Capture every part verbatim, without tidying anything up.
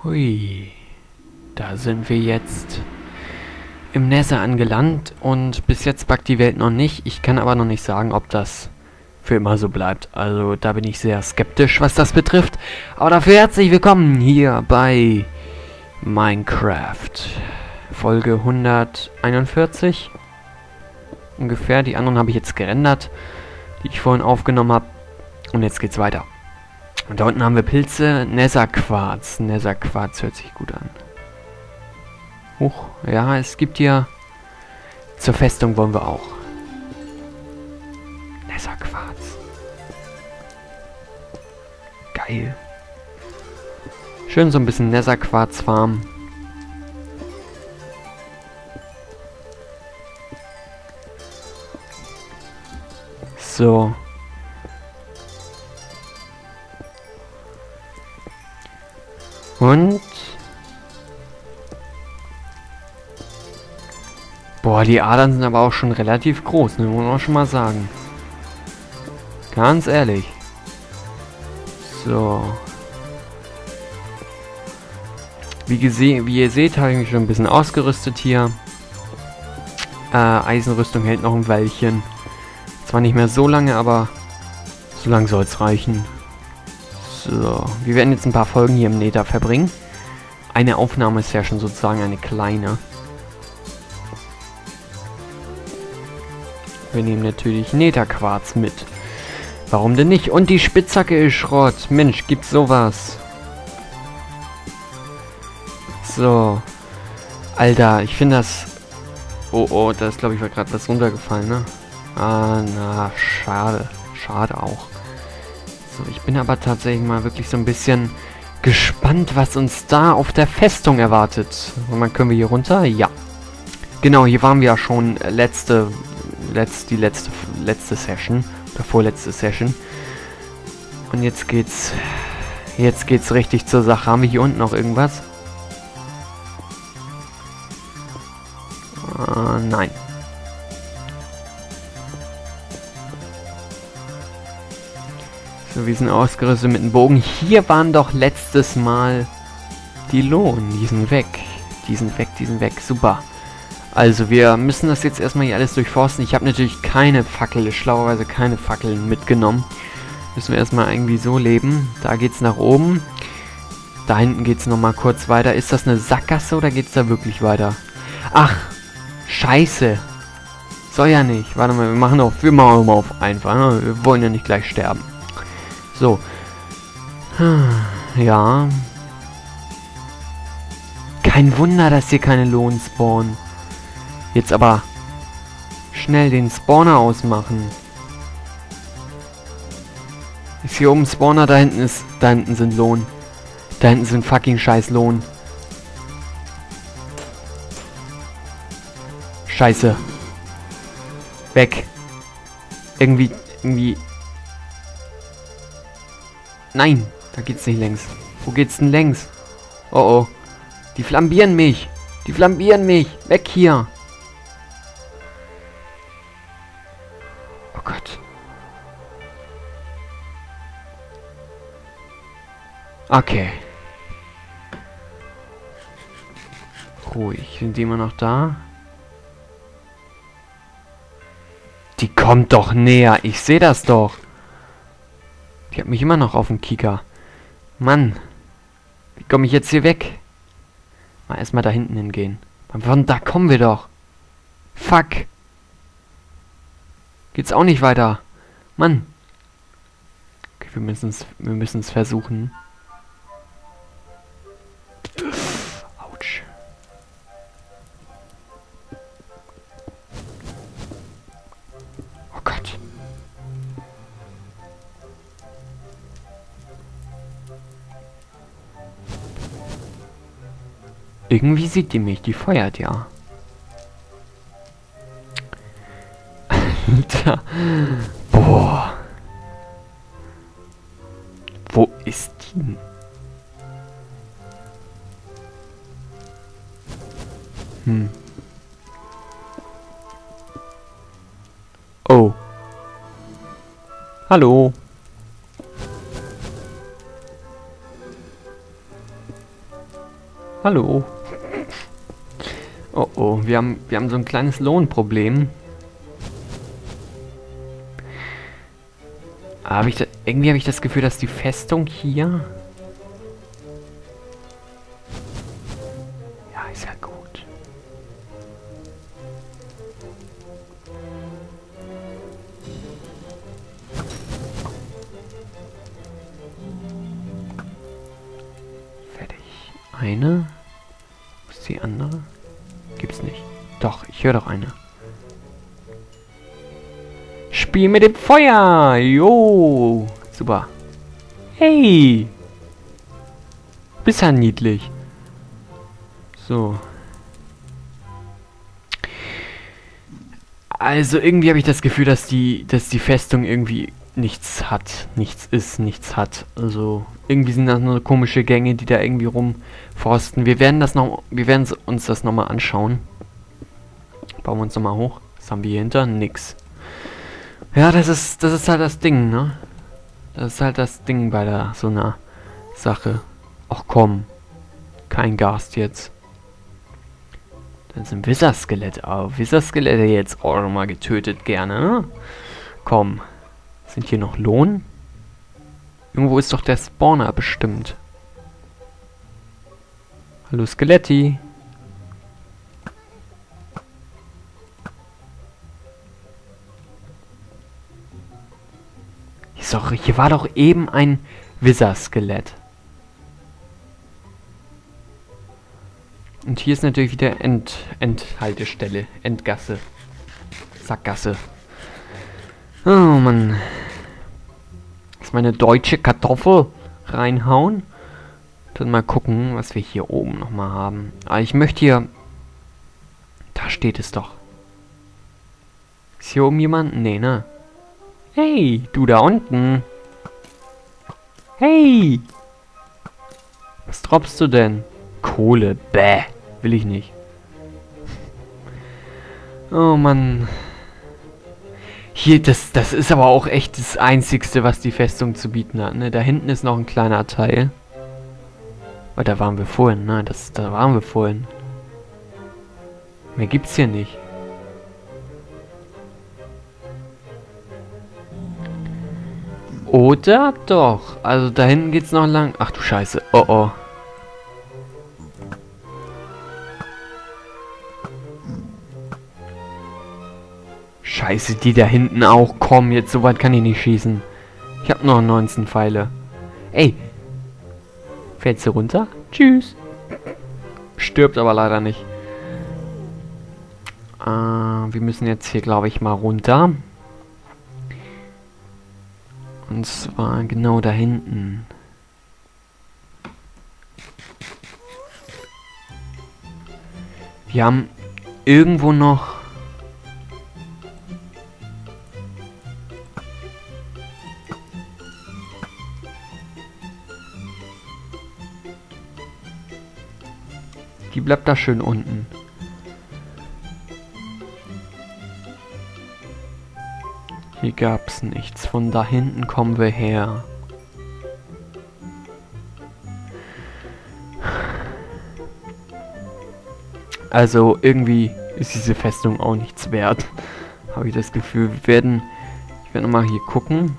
Hui, da sind wir jetzt im Nether angelangt und bis jetzt buggt die Welt noch nicht. Ich kann aber noch nicht sagen, ob das für immer so bleibt. Also da bin ich sehr skeptisch, was das betrifft. Aber dafür herzlich willkommen hier bei Minecraft. Folge hunderteinundvierzig. Ungefähr. Die anderen habe ich jetzt gerendert, die ich vorhin aufgenommen habe. Und jetzt geht's weiter. Und da unten haben wir Pilze, Netherquarz. Netherquarz hört sich gut an. Huch, ja, es gibt hier... Zur Festung wollen wir auch. Netherquarz. Geil. Schön so ein bisschen Netherquarz farmen. So. Und... Boah, die Adern sind aber auch schon relativ groß, ne? Muss man auch schon mal sagen. Ganz ehrlich. So. Wie, gese wie ihr seht, habe ich mich schon ein bisschen ausgerüstet hier. Äh, Eisenrüstung hält noch ein Weilchen. Zwar nicht mehr so lange, aber so lange soll es reichen. So, wir werden jetzt ein paar Folgen hier im Nether verbringen. Eine Aufnahme ist ja schon sozusagen eine kleine. Wir nehmen natürlich Netherquarz mit. Warum denn nicht? Und die Spitzhacke ist Schrott. Mensch, gibt's sowas? So. Alter, ich finde das... Oh, oh, da ist, glaube ich, gerade was runtergefallen, ne? Ah, na, schade. Schade auch. So, ich bin aber tatsächlich mal wirklich so ein bisschen gespannt, was uns da auf der Festung erwartet. Und dann können wir hier runter? Ja. Genau, hier waren wir ja schon letzte... Letzt, die letzte, letzte Session. Oder vorletzte Session. Und jetzt geht's... Jetzt geht's richtig zur Sache. Haben wir hier unten noch irgendwas? Uh, nein. So, wir sind ausgerüstet mit dem Bogen. Hier waren doch letztes Mal die Lohn. Die sind weg. Die sind weg, die sind weg. Super. Also, wir müssen das jetzt erstmal hier alles durchforsten. Ich habe natürlich keine Fackel, schlauerweise keine Fackeln mitgenommen. Müssen wir erstmal irgendwie so leben. Da geht's nach oben. Da hinten geht's nochmal kurz weiter. Ist das eine Sackgasse oder geht's da wirklich weiter? Ach, scheiße. Soll ja nicht. Warte mal, wir machen auf, wir machen mal auf einfach. Ne? Wir wollen ja nicht gleich sterben. So. Ja. Kein Wunder, dass hier keine Lohn spawnen. Jetzt aber schnell den Spawner ausmachen. Ist hier oben Spawner, da hinten ist, da hinten sind Lohn. Da hinten sind fucking scheiß Lohn. Scheiße. Weg. Irgendwie, irgendwie. Nein, da geht's nicht längs. Wo geht's denn längs? Oh oh. Die flambieren mich. Die flambieren mich. Weg hier. Oh Gott. Okay. Ruhig. Sind die immer noch da? Die kommt doch näher. Ich sehe das doch. Die hat mich immer noch auf dem Kieker. Mann. Wie komme ich jetzt hier weg? Mal erstmal da hinten hingehen. Von da kommen wir doch. Fuck. Geht's auch nicht weiter. Mann. Okay, wir müssen es wir müssen es versuchen. Autsch. Oh Gott. Irgendwie sieht die mich, die feuert ja. Alter. Boah. Wo ist die? Hm. Oh. Hallo. Hallo. Oh oh, wir haben, wir haben so ein kleines Lohnproblem. Hab ich da, irgendwie habe ich das Gefühl, dass die Festung hier... Ja, ist ja gut. Fertig. Eine. Wo ist die andere? Gibt's nicht. Doch, ich höre doch eine. Spiel mit dem Feuer! Jo! Super. Hey! Bist ja niedlich. So. Also irgendwie habe ich das Gefühl, dass die, dass die Festung irgendwie nichts hat. Nichts ist, nichts hat. Also irgendwie sind das nur komische Gänge, die da irgendwie rumforsten. Wir werden das noch, wir werden uns das nochmal anschauen. Bauen wir uns nochmal hoch. Was haben wir hier hinter? Nix. Ja, das ist, das ist halt das Ding, ne? Das ist halt das Ding bei der so einer Sache. Ach komm. Kein Gast jetzt. Dann sind Wizard-Skelette auf. Wizard-Skelette jetzt auch nochmal getötet gerne, ne? Komm. Sind hier noch Lohn? Irgendwo ist doch der Spawner bestimmt. Hallo Skeletti. Sorry, hier war doch eben ein Wizard-Skelett. Und hier ist natürlich wieder End Endhaltestelle. Endgasse. Sackgasse. Oh Mann. Jetzt meine deutsche Kartoffel reinhauen. Dann mal gucken, was wir hier oben nochmal haben. Ah, ich möchte hier... Da steht es doch. Ist hier oben jemand? Nee, ne? Hey, du da unten. Hey. Was droppst du denn? Kohle. Bäh. Will ich nicht. Oh Mann. Hier, das, das ist aber auch echt das Einzigste, was die Festung zu bieten hat, ne? Da hinten ist noch ein kleiner Teil. Weil da waren wir vorhin, ne? Das, da waren wir vorhin. Mehr gibt's hier nicht. Oder doch? Also da hinten geht's noch lang. Ach du Scheiße. Oh oh. Scheiße, die da hinten auch. Komm, jetzt so weit kann ich nicht schießen. Ich habe noch neunzehn Pfeile. Ey. Fällst du runter? Tschüss. Stirbt aber leider nicht. Äh, wir müssen jetzt hier, glaube ich, mal runter. Und zwar genau da hinten. Wir haben irgendwo noch... Die bleibt da schön unten. Hier gab's nichts. Von da hinten kommen wir her. Also irgendwie ist diese Festung auch nichts wert. Habe ich das Gefühl. Wir werden... Ich werde nochmal hier gucken.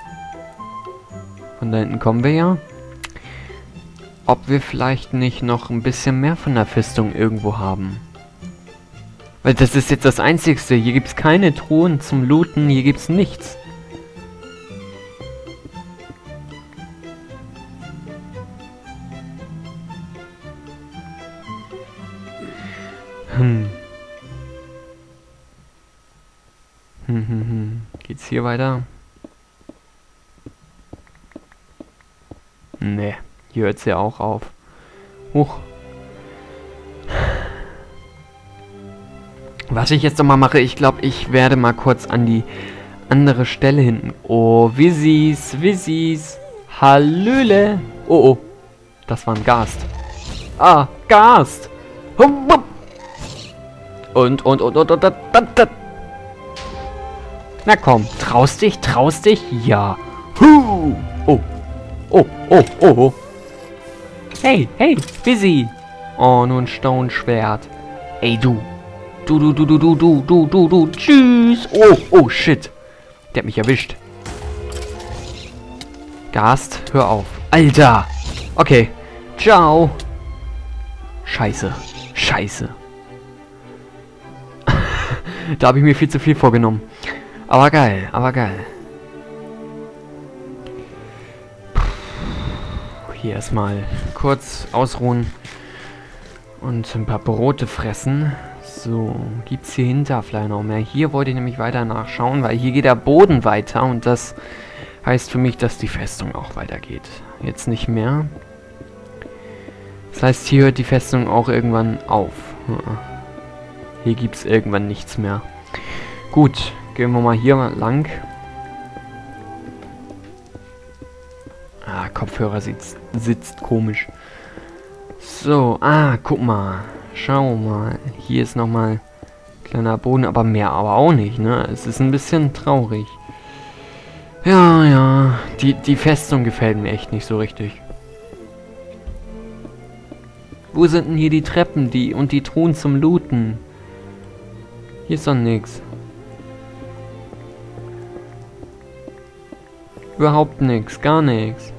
Von da hinten kommen wir ja. Ob wir vielleicht nicht noch ein bisschen mehr von der Festung irgendwo haben. Weil das ist jetzt das Einzigste. Hier gibt es keine Truhen zum Looten. Hier gibt es nichts. Hm. Hm, hm, hm. Geht's hier weiter? Nee. Hier hört es ja auch auf. Huch. Was ich jetzt nochmal mache, ich glaube, ich werde mal kurz an die andere Stelle hinten. Oh, Wizzies, Wizzies. Hallöle. Oh, oh. Das war ein Gast. Ah, Gast. Und, und, und, und, und, und, und, und. Na komm, traust dich, traust dich? Ja. Huh. Oh, oh, oh, oh, oh. Hey, hey, Wizzy. Oh, nur ein Stone-Schwert. Ey, du. Du, du, du, du, du, du, du, du, du. Tschüss. Oh, oh, shit. Der hat mich erwischt. Gast, hör auf. Alter. Okay. Ciao. Scheiße. Scheiße. Da habe ich mir viel zu viel vorgenommen. Aber geil, aber geil. Hier erstmal kurz ausruhen und ein paar Brote fressen. So, gibt's hier hinter vielleicht noch mehr? Hier wollte ich nämlich weiter nachschauen, weil hier geht der Boden weiter und das heißt für mich, dass die Festung auch weitergeht. Jetzt nicht mehr. Das heißt, hier hört die Festung auch irgendwann auf. Hier gibt's irgendwann nichts mehr. Gut, gehen wir mal hier lang. Ah, Kopfhörer sitzt, sitzt komisch. So, ah, guck mal. Schau mal. Hier ist nochmal kleiner Boden, aber mehr aber auch nicht, ne? Es ist ein bisschen traurig. Ja, ja. Die, die Festung gefällt mir echt nicht so richtig. Wo sind denn hier die Treppen die und die Truhen zum Looten? Hier ist doch nix. Überhaupt nix, gar nix.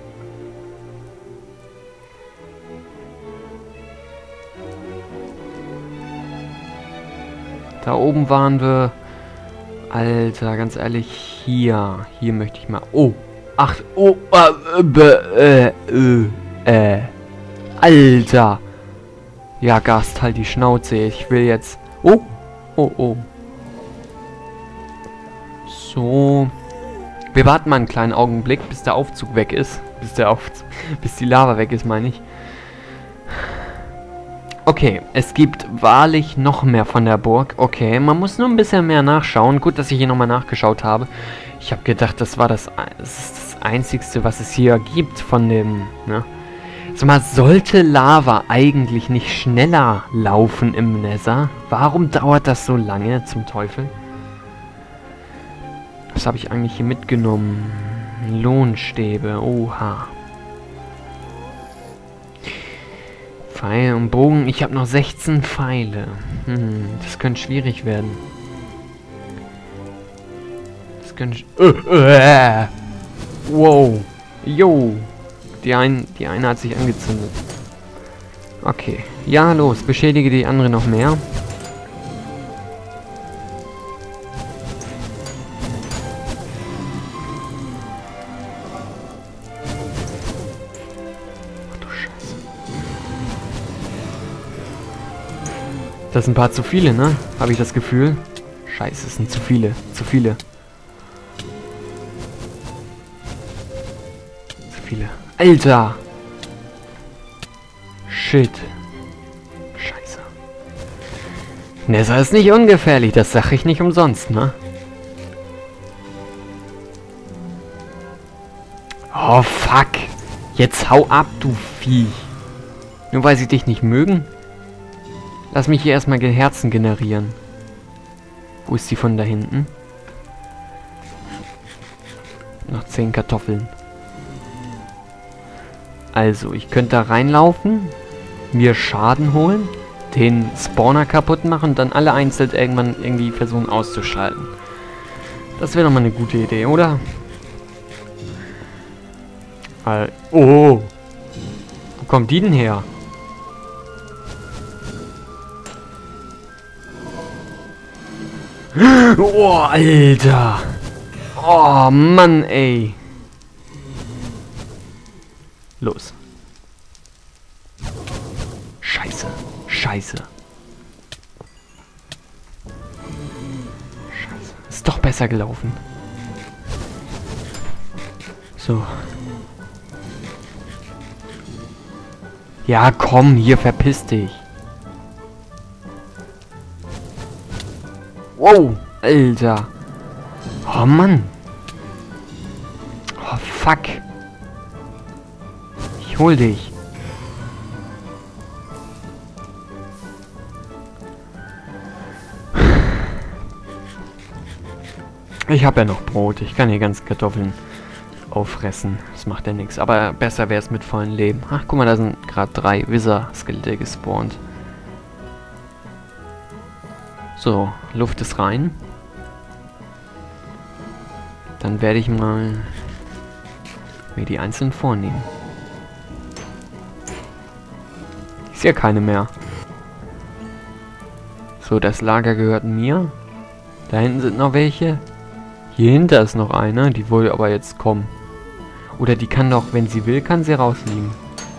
Da oben waren wir. Alter, ganz ehrlich, hier. Hier möchte ich mal. Oh. Ach, oh. Äh, äh, äh, äh. Alter. Ja, Gast, halt die Schnauze. Ich will jetzt. Oh. Oh, oh. So. Wir warten mal einen kleinen Augenblick, bis der Aufzug weg ist. Bis der Aufzug. Bis die Lava weg ist, meine ich. Okay, es gibt wahrlich noch mehr von der Burg. Okay, man muss nur ein bisschen mehr nachschauen. Gut, dass ich hier nochmal nachgeschaut habe. Ich habe gedacht, das war das, das, ist das Einzigste, was es hier gibt von dem, ne? Sag mal, sollte Lava eigentlich nicht schneller laufen im Nether? Warum dauert das so lange, zum Teufel? Was habe ich eigentlich hier mitgenommen? Lohnstäbe, oha. Pfeil und Bogen. Ich habe noch sechzehn Pfeile. Hm, das könnte schwierig werden. Das könnte... Uh, uh, wow. Jo. Die, ein, die eine hat sich angezündet. Okay. Ja, los. Beschädige die andere noch mehr. Das sind ein paar zu viele, ne? Habe ich das Gefühl. Scheiße, es sind zu viele. Zu viele. Zu viele. Alter! Shit. Scheiße. Nether ist nicht ungefährlich, das sage ich nicht umsonst, ne? Oh, fuck. Jetzt hau ab, du Viech. Nur weil sie dich nicht mögen? Lass mich hier erstmal Herzen generieren. Wo ist die von da hinten? Noch zehn Kartoffeln. Also, ich könnte da reinlaufen, mir Schaden holen, den Spawner kaputt machen und dann alle einzeln irgendwann irgendwie versuchen auszuschalten. Das wäre doch mal eine gute Idee, oder? Weil, oh! Wo kommt die denn her? Oh, Alter. Oh, Mann, ey. Los. Scheiße. Scheiße. Scheiße. Ist doch besser gelaufen. So. Ja, komm, hier, verpiss dich. Wow, Alter. Oh, Mann. Oh, fuck. Ich hol dich. Ich habe ja noch Brot. Ich kann hier ganz Kartoffeln. auffressen. Das macht ja nichts. Aber besser wäre es mit vollen Leben. Ach, guck mal, da sind gerade drei Wizard-Skelette gespawnt. So, Luft ist rein. Dann werde ich mal mir die einzeln vornehmen. Ich sehe keine mehr. So, das Lager gehört mir. Da hinten sind noch welche. Hier hinter ist noch eine. Die wollte aber jetzt kommen. Oder die kann doch, wenn sie will, kann sie rausliegen.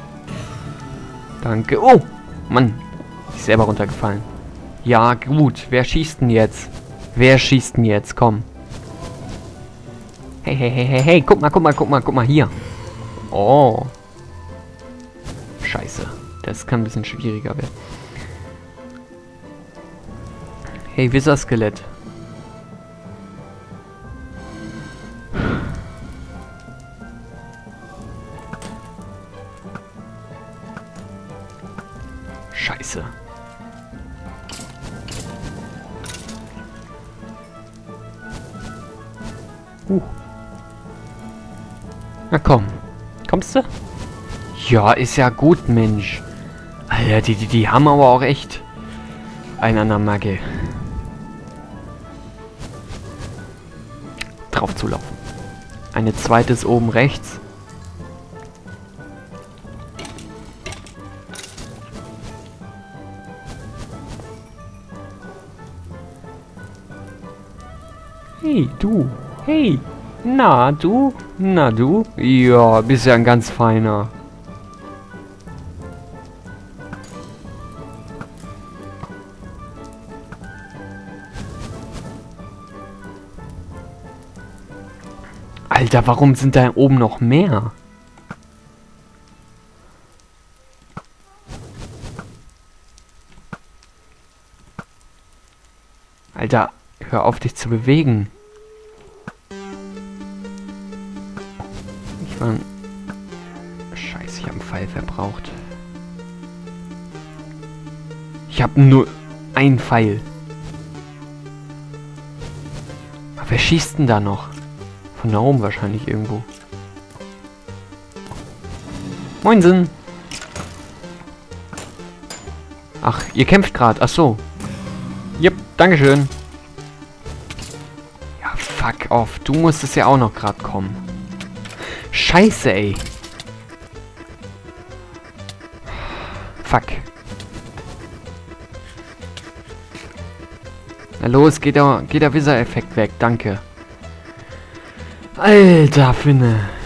Danke. Oh! Mann. Ich selber runtergefallen. Ja, gut. Wer schießt denn jetzt? Wer schießt denn jetzt? Komm. Hey, hey, hey, hey, hey. Guck mal, guck mal, guck mal, guck mal. Hier. Oh. Scheiße. Das kann ein bisschen schwieriger werden. Hey, Wizard-Skelett. Scheiße. Uh. Na komm. Kommst du? Ja, ist ja gut, Mensch. Alter, die, die, die haben aber auch echt einen an der Macke. Drauf zu laufen. Eine zweite ist oben rechts. Hey, du. Hey. Na, du. Na, du. Ja, bist ja ein ganz feiner. Alter, warum sind da oben noch mehr? Alter, hör auf dich zu bewegen. Ich war... Scheiße, ich habe einen Pfeil verbraucht. Ich habe nur einen Pfeil. Aber wer schießt denn da noch? Von da oben wahrscheinlich irgendwo. Moinsen! Ach, ihr kämpft gerade. Ach so. Jupp, dankeschön. Ja, fuck off. Du musstest ja auch noch gerade kommen. Scheiße, ey. Fuck. Na los, geht der, geht der Wizard-Effekt weg. Danke. Alter, Finne.